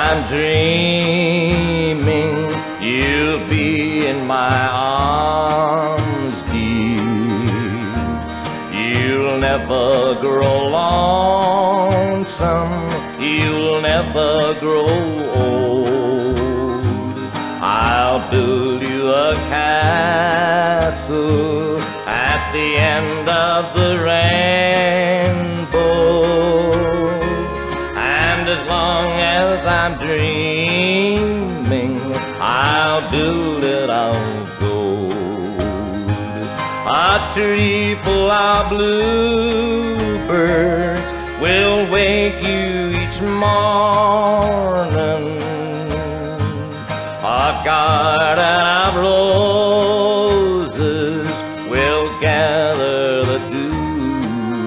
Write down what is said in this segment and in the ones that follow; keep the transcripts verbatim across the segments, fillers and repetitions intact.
I'm dreaming you'll be in my arms, dear. You'll never grow lonesome, you'll never grow old. I'll build you a castle at the end of the rainbow, and as long as I'm dreaming, I'll build it of gold. A tree full of bluebirds will wake you each morning. A garden of roses will gather the dew.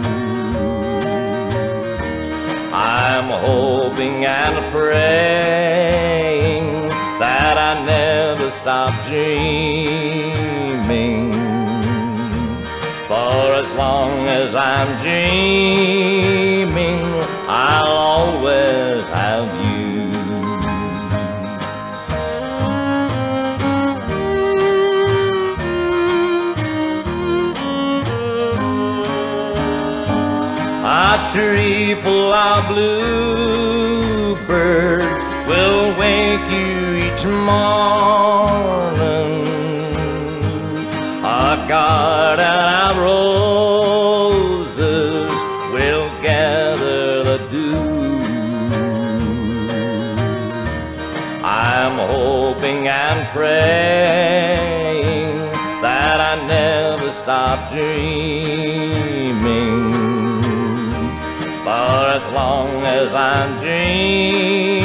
I'm hoping and praying that I never stop dreaming, for as long as I'm dreaming, I'll always have you. A tree full of bluebirds will wake you each morning. A garden of roses will gather the dew. I'm hoping and praying that I never stop dreaming, for as long as I'm dreaming,